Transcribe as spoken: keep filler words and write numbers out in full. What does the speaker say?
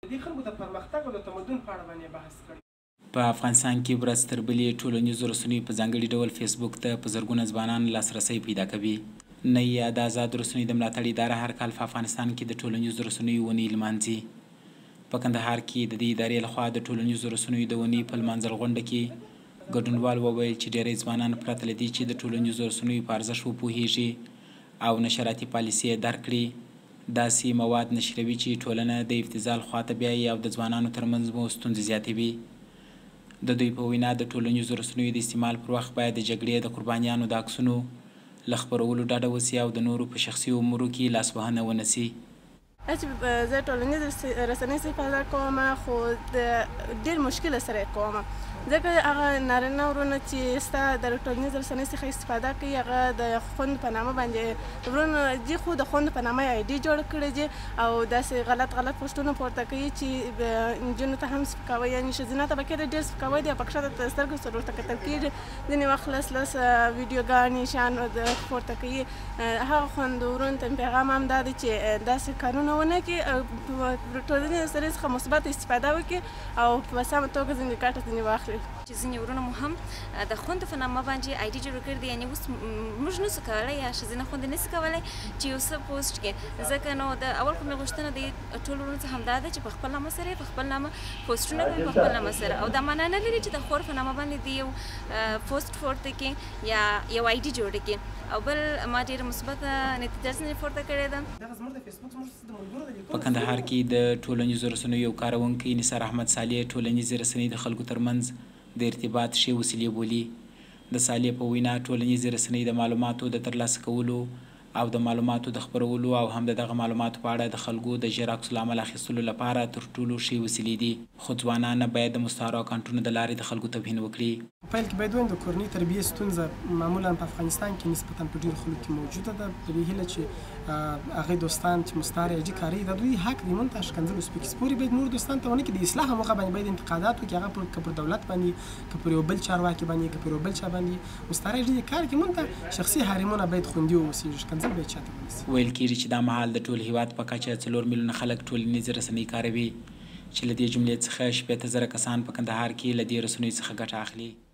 دې خلکو د پرمختګ او د تمدن په اړه باندې بحث کړی. په افغانستان کې ورځ تر بلې ټولنیزو رسنیو په ځانګړي ډول فیسبوک ته په زرګونه ځوانان لاسرسی پیدا کوي. نه یا د آزادو رسنیو د ملاتړ اداره هر کال په افغانستان کې د ټولنیزو رسنیو ونې لمانځي. په کندهار کې د دې ادارې لخوا د ټولنیزو رسنیو د ونې په لمانځل غونډه کې ګډونوال وویل چې ډېری ځوانان پرته له دې چې د ټولنیزو رسنیو په ارزښت وپوهیږي او نشراتي پالیسۍ یې درک کړي داسې مواد نشروي چې ټولنه د ابتذال خواته بیایي او د ځوانانو ترمنځ مو ستونزې زیاتوي. د دوی په وینا د ټولنیزو رسنیو د استعمال پر وخت باید د جګړې د قربانیانو د عکسونو له خپرولو ډډه وسي او د نورو په شخصي امورو کې لاسوهنه ونه سي. چې زه ټولنیز رسنۍ استفاده کوم خو د ډېر مشکل سره کوم ځکه هغه نارینه ورونه چې ستا د ټولنیز رسنۍ څخه استفاده کوي هغه د خوند په نامه باندې ورونه دي خو د خوند په نامه آی ډي جوړ کړی دي او داسې غلط غلط پوسټونه پورته کوي چې نجونو ته هم سپکاوی یعنې ښځینه طبقې ته ډېر سپکاوی دی او په کښته د سترګو سره ورته کتل کېږي. ځینې وخت لس لس ویډیوګانې شیان پورته کوي. هغه خوندورونو ته پیغام هم دا دی چې داسې کارونه ونه کړي، ټولنیز رسنۍ څخه مثبت استفاده وکړي او په سمه توګه ځینې ګټه ځینې واخلي. چې ځینې ورونه مو هم د خوند په نامه باندې آی ډي جوړ کړی دی، یعنې اوس موږ نسو کولی یا ښځینه خویندې نسي کولی چې یو څه پوسټ کړي. ځکه نو د اول خو مې غوښتنه د ټولو ورونو څخه همدا ده چې په خپل نامه سره په خپل نامه پوسټونه کوي، په خپل نامه سره، او دا معنا نه لري چې د خور په نامه باندې د یو پوسټ پورته کړي یا یو آی ډي جوړ کړي. او بل ما ډېره مثبته نتیجه ځینې پورته کړې ده. په کندهار کې د ټولنیزو رسنیو یو کاروونکی نثار احمد صالح ټولنیزې رسنۍ د خلکو ترمنځ د ارتباط ښې وسیلې بولي. د صالح په وینا ټولنیزې رسنۍ د معلوماتو د ترلاسه کولو او د معلوماتو د خپرولو او هم د دغه معلوماتو په اړه د خلکو د ژر عکس العمل اخیستلو لپاره تر ټولو ښې وسیلې دي. خو ځوانان باید د مستعارو اکاونټونو د لارې د خلکو توهین وکړي. په پیل کې باید ووایم د کورنۍ تربیې ستونزه معمولا په افغانستان کې نسبتا په ډېرو خلکو کې موجوده ده. په دې هیله چې هغې دوستان چې مستعار آی ډي کاروي د دوی حق دی مونږ ته ښکنځل وسپکي سپورې باید نور دوستان ته ونه کړي. د اصلاح موخه باندې باید انتقادات وکړي، هغه که پر دولت باندې که پر یو بل چارواکي باندې که پر یو بل چا باندې مستعار آی ډي کار کړي. مونږ ته شخصي حرمونه باید خوندي واوسي، ښکنځل باید چاته ونه سي. ویل کېږي چې دا مهال د ټول هیواد په کچه څلور میلیونه خلک ټولنیزې رسنۍ کاروي چې له دې جملې څخه شپېته زره کسان په کندهار کې له دې رسنیو څخه ګټه اخلي.